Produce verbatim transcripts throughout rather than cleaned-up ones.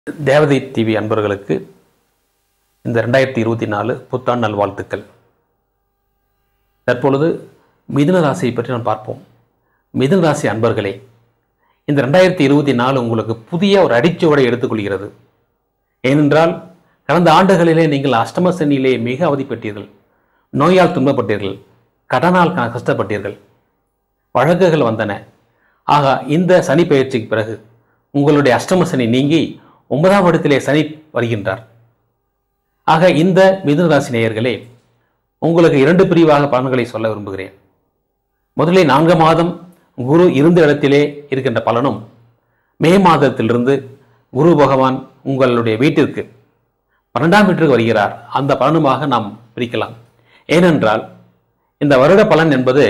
தேவதை டிவி அன்பர்களுக்கு இந்த ரெண்டாயிரத்தி இருபத்தி நாலு புத்தாண்டு நல்வாழ்த்துக்கள். தற்பொழுது மிதுன ராசியை பற்றி நாம் பார்ப்போம். மிதுன ராசி அன்பர்களே, இந்த ரெண்டாயிரத்தி இருபத்தி நாலு உங்களுக்கு புதிய ஒரு அடிச்சுவடை எடுத்துக்கொள்கிறது. ஏனென்றால் கடந்த ஆண்டுகளிலே நீங்கள் அஷ்டம சனியிலே மிக அவதிப்பட்டீர்கள், நோயால் துன்பப்பட்டீர்கள், கடனால் கஷ்டப்பட்டீர்கள், வழக்குகள் வந்தன. ஆக இந்த சனி பயிற்சிக்கு பிறகு உங்களுடைய அஷ்டம சனி நீங்கி ஒன்பதாம் இடத்திலே சனி வருகின்றார். ஆக இந்த மிதுன ராசி நேயர்களே, உங்களுக்கு இரண்டு பிரிவாக பலன்களை சொல்ல விரும்புகிறேன். முதலில் நான்கு மாதம் குரு இருந்த இடத்திலே இருக்கின்ற பலனும், மே மாதத்திலிருந்து குரு பகவான் உங்களுடைய வீட்டிற்கு பன்னெண்டாம் வீட்டிற்கு வருகிறார், அந்த பலனுமாக நாம் பிரிக்கலாம். ஏனென்றால் இந்த வருட பலன் என்பது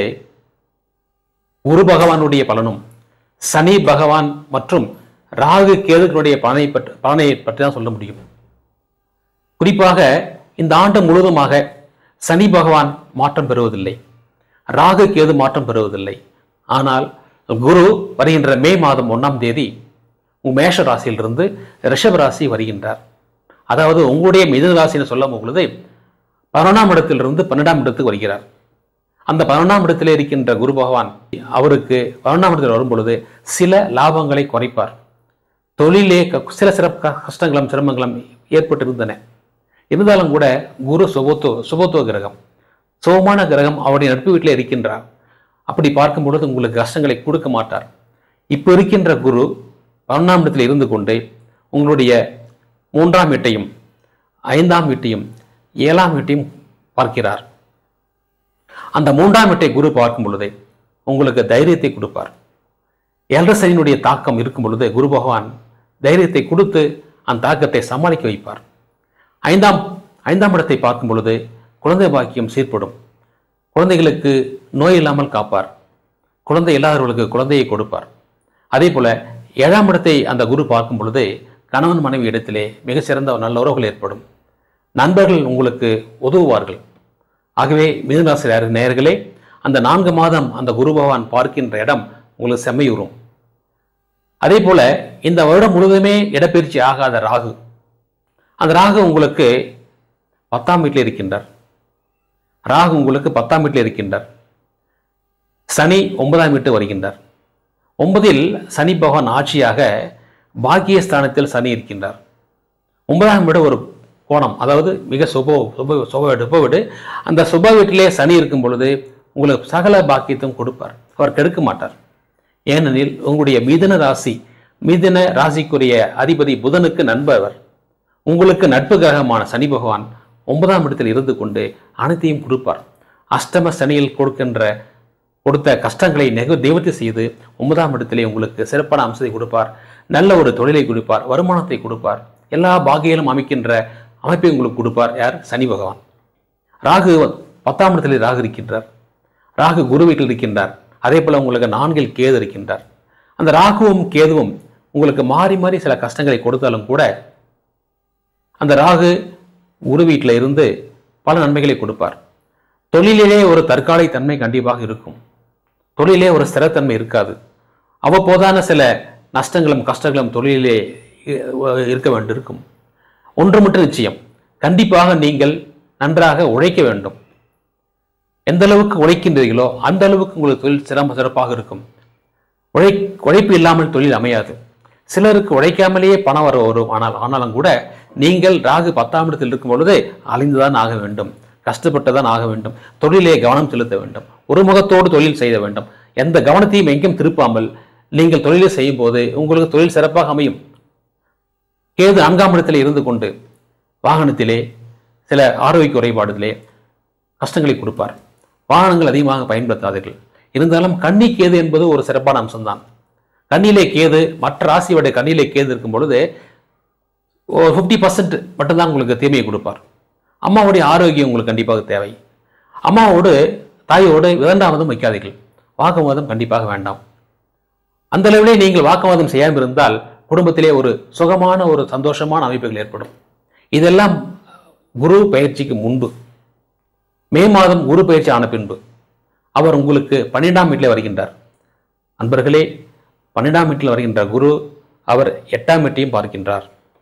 குரு பகவானுடைய பலனும் சனி பகவான் மற்றும் ராகு கேதுக்களுடைய பலனை பற்றி பலனை பற்றி தான் சொல்ல முடியும். குறிப்பாக இந்த ஆண்டு முழுவதுமாக சனி பகவான் மாற்றம் பெறுவதில்லை, ராகு கேது மாற்றம் பெறுவதில்லை. ஆனால் குரு வருகின்ற மே மாதம் ஒன்றாம் தேதி மேஷ ராசியிலிருந்து ரிஷப ராசி வருகின்றார். அதாவது உங்களுடைய மிதுன ராசின்னு சொல்லும் பொழுது பதினொன்றாம் இடத்திலிருந்து பன்னெண்டாம் இடத்துக்கு வருகிறார். அந்த பதினொன்றாம் இடத்தில் இருக்கின்ற குரு பகவான் அவருக்கு பதினொன்றாம் இடத்தில் வரும் பொழுது சில லாபங்களை குறைப்பார். தொழிலே சில சிறப்பு கஷ்டங்களும் சிரமங்களும் ஏற்பட்டிருந்தன. இருந்தாலும் கூட குரு சுபத்துவ சுபத்துவ கிரகம், சுபமான கிரகம், அவருடைய நட்பு வீட்டில் இருக்கின்றார். அப்படி பார்க்கும் பொழுது உங்களுக்கு கஷ்டங்களை கொடுக்க மாட்டார். இப்போ இருக்கின்ற குரு பதினொன்றாம் இடத்தில் இருந்து கொண்டு உங்களுடைய மூன்றாம் வீட்டையும் ஐந்தாம் வீட்டையும் ஏழாம் வீட்டையும் பார்க்கிறார். அந்த மூன்றாம் வீட்டை குரு பார்க்கும் பொழுது உங்களுக்கு தைரியத்தை கொடுப்பார். ஏழரை சனியினுடைய தாக்கம் இருக்கும் பொழுது குரு பகவான் தைரியத்தை கொடுத்து அந்த தாக்கத்தை சமாளிக்க வைப்பார். ஐந்தாம் ஐந்தாம் இடத்தை பார்க்கும் பொழுது குழந்தை பாக்கியம் சீர்படும், குழந்தைகளுக்கு நோய் இல்லாமல் காப்பார், குழந்தை இல்லாதவர்களுக்கு குழந்தையை கொடுப்பார். அதே போல ஏழாம் இடத்தை அந்த குரு பார்க்கும் பொழுது கணவன் மனைவி இடத்திலே மிக சிறந்த நல்ல உறவுகள் ஏற்படும், நண்பர்கள் உங்களுக்கு உதவுவார்கள். ஆகவே மிதுன ராசி நேயர்களே, அந்த நான்கு மாதம் அந்த குரு பகவான் பார்க்கின்ற இடம் உங்களுக்கு செம்மையுறும். அதே போல இந்த வருடம் முழுவதுமே இடப்பெயர்ச்சி ஆகாத ராகு, அந்த ராகு உங்களுக்கு பத்தாம் வீட்டில் இருக்கின்றார். ராகு உங்களுக்கு பத்தாம் வீட்டில் இருக்கின்றார். சனி ஒன்பதாம் வீட்டு வருகின்றார். ஒன்பதில் சனி பகவான் ஆட்சியாக பாக்கியஸ்தானத்தில் சனி இருக்கின்றார். ஒன்பதாம் வீடு ஒரு கோணம், அதாவது மிக சுப சுப சுப சுப வீடு. அந்த சுப வீட்டிலே சனி இருக்கும் பொழுது உங்களுக்கு சகல பாக்கியத்தையும் கொடுப்பார், அவர் கெடுக்க மாட்டார். ஏனெனில் உங்களுடைய மிதுன ராசி மிதுன ராசிக்குரிய அதிபதி புதனுக்கு நண்பவர். உங்களுக்கு நட்பு கிரகமான சனி பகவான் ஒன்பதாம் இடத்தில் இருந்து கொண்டு அனைத்தையும் கொடுப்பார். அஷ்டம சனியில் கொடுக்கின்ற கொடுத்த கஷ்டங்களை நெகு நிவர்த்தி செய்து ஒன்பதாம் இடத்திலே உங்களுக்கு சிறப்பான அம்சத்தை கொடுப்பார், நல்ல ஒரு தொழிலை கொடுப்பார், வருமானத்தை கொடுப்பார், எல்லா பாகியிலும் அமைக்கின்ற அமைப்பை உங்களுக்கு கொடுப்பார். யார்? சனி பகவான். ராகு பத்தாம் இடத்திலே ராகு இருக்கின்றார். ராகு குரு வீட்டில் இருக்கின்றார். அதே போல உங்களுக்கு நான்கில் கேது இருக்கின்றார். அந்த ராகுவும் கேதுவும் உங்களுக்கு மாறி மாறி சில கஷ்டங்களை கொடுத்தாலும் கூட அந்த ராகு குரு வீட்டில் இருந்து பல நன்மைகளை கொடுப்பார். தொழிலிலே ஒரு தற்காலிக தன்மை கண்டிப்பாக இருக்கும், தொழிலே ஒரு ஸ்திரத்தன்மை இருக்காது. அவ்வப்போதான சில நஷ்டங்களும் கஷ்டங்களும் தொழிலே இருக்க வேண்டியிருக்கும். ஒன்று மட்டும் நிச்சயம், கண்டிப்பாக நீங்கள் நன்றாக உழைக்க வேண்டும். எந்த அளவுக்கு உழைக்கின்றீர்களோ அந்த அளவுக்கு உங்களுக்கு தொழில் சிறப்பு சிறப்பாக இருக்கும். உழை உழைப்பு இல்லாமல் தொழில் அமையாது. சிலருக்கு உழைக்காமலேயே பணம் வர வரும். ஆனால் ஆனாலும் கூட நீங்கள் ராகு பத்தாம் இடத்தில் இருக்கும் பொழுது அழிந்துதான் ஆக வேண்டும், கஷ்டப்பட்டுதான் ஆக வேண்டும், தொழிலே கவனம் செலுத்த வேண்டும், ஒரு முகத்தோடு தொழில் செய்ய வேண்டும். எந்த கவனத்தையும் எங்கேயும் திருப்பாமல் நீங்கள் தொழிலை செய்யும் போது உங்களுக்கு தொழில் சிறப்பாக அமையும். கேது நான்காம் இடத்தில் இருந்து கொண்டு வாகனத்திலே சில ஆரோக்கிய குறைபாடுகளே கஷ்டங்களை கொடுப்பார். வாகனங்கள் அதிகமாக பயன்படுத்தாதீர்கள். இருந்தாலும் கன்னி கேது என்பது ஒரு சிறப்பான அம்சம்தான். கண்ணிலே கேது மற்ற ராசியோட கண்ணிலே கேது இருக்கும் பொழுது ஒரு ஃபிஃப்டி பர்சன்ட் மட்டும்தான் உங்களுக்கு தீமையை கொடுப்பார். அம்மாவுடைய ஆரோக்கியம் உங்களுக்கு கண்டிப்பாக தேவை. அம்மாவோடு தாயோடு இரண்டாவதும் வைக்காதீர்கள், வாக்குவாதம் கண்டிப்பாக வேண்டாம். அந்த அளவிலே நீங்கள் வாக்குவாதம் செய்யாமல் இருந்தால் குடும்பத்திலே ஒரு சுகமான ஒரு சந்தோஷமான அமைப்புகள் ஏற்படும். இதெல்லாம் குரு பயிற்சிக்கு முன்பு. மே மாதம் குரு பயிற்சி ஆன பின்பு அவர் உங்களுக்கு பன்னிரெண்டாம் வீட்டில் வருகின்றார். அன்பர்களே, பன்னிரெண்டாம் வீட்டில் வருகின்ற குரு அவர் எட்டாம் வீட்டையும் பார்க்கின்றார்.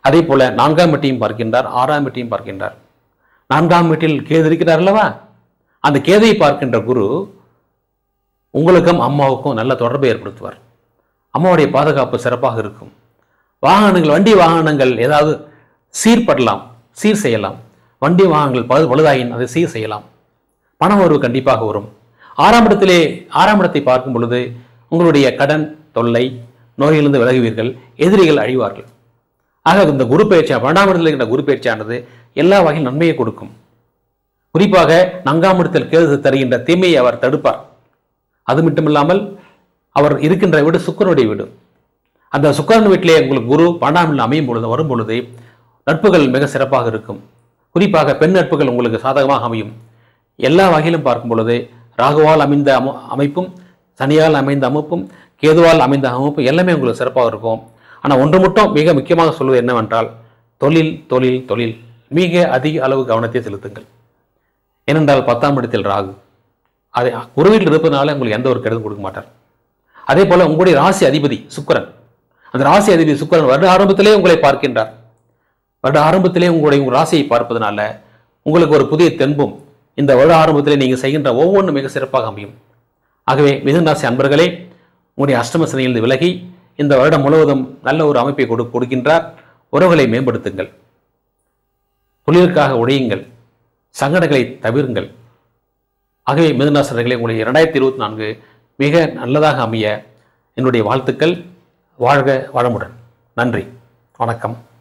அதே போல நான்காம் வீட்டையும் பார்க்கின்றார், ஆறாம் வீட்டையும் பார்க்கின்றார். நான்காம் வீட்டில் கேது இருக்கிறார் அல்லவா, அந்த கேதையை பார்க்கின்ற குரு உங்களுக்கும் அம்மாவுக்கும் நல்ல தொடர்பை ஏற்படுத்துவார். அம்மாவுடைய பாதுகாப்பு சிறப்பாக இருக்கும். வாகனங்கள், வண்டி வாகனங்கள் ஏதாவது சீர்படலாம், சீர் செய்யலாம். வண்டி வாகனங்கள் பழு பழுதாயின் அதை சீர் செய்யலாம். பண வரவு கண்டிப்பாக வரும். ஆறாம் இடத்திலே ஆறாம் இடத்தை பார்க்கும் பொழுது உங்களுடைய கடன் தொல்லை, நோயிலிருந்து விலகுவீர்கள், எதிரிகள் அழிவார்கள். ஆக இந்த குரு பயிற்சி, பன்னெண்டாம் இடத்தில் இருக்கின்ற குரு பயிற்சியானது எல்லா வகையில் நன்மையை கொடுக்கும். குறிப்பாக நான்காம் இடத்தில் கேது தருகின்ற தீமையை அவர் தடுப்பார். அது மட்டுமில்லாமல் அவர் இருக்கின்ற வீடு சுக்கிரனுடைய வீடு. அந்த சுக்கிரன் வீட்டிலே உங்களுக்கு குரு பன்னெண்டாம் அமையும் பொழுது வரும் பொழுது நட்புகள் மிக சிறப்பாக இருக்கும். குறிப்பாக பெண் நட்புகள் உங்களுக்கு சாதகமாக அமையும். எல்லா வகையிலும் பார்க்கும் பொழுது ராகுவால் அமைந்த அம அமைப்பும் சனியால் அமைந்த அமைப்பும் கேதுவால் அமைந்த அமைப்பும் எல்லாமே உங்களுக்கு சிறப்பாக இருக்கும். ஆனால் ஒன்று மட்டும் மிக முக்கியமாக சொல்வது என்னவென்றால் தொழில் தொழில் தொழில் மிக அதிக அளவு கவனத்தை செலுத்துங்கள். ஏனென்றால் பத்தாம் இடத்தில் ராகு, அதை குருவில் இருப்பதனால உங்களுக்கு எந்த ஒரு கெடுதலும் கொடுக்க மாட்டார். அதே போல உங்களுடைய ராசி அதிபதி சுக்கிரன், அந்த ராசி அதிபதி சுக்கிரன் வருட ஆரம்பத்திலே உங்களை பார்க்கின்றார். வருட ஆரம்பத்திலே உங்களுடைய உங்கள் ராசியை பார்ப்பதனால உங்களுக்கு ஒரு புதிய தென்பும் இந்த வருட ஆரம்பத்திலே நீங்கள் செய்கின்ற ஒவ்வொன்றும் மிக சிறப்பாக அமையும். ஆகவே மிதுன ராசி அன்பர்களே, உங்களுடைய அஷ்டம சனியிலிருந்து விலகி இந்த வருடம் முழுவதும் நல்ல ஒரு அமைப்பை கொடு கொடுக்கின்றார். உறவுகளை மேம்படுத்துங்கள், தொழிலுக்காக உழையுங்கள், சங்கடங்களை தவிருங்கள். ஆகவே மிதுன ராசினர்களே, உங்களுடைய இரண்டாயிரத்தி இருபத்தி நான்கு மிக நல்லதாக அமைய என்னுடைய வாழ்த்துக்கள். வாழ்க வளமுடன். நன்றி, வணக்கம்.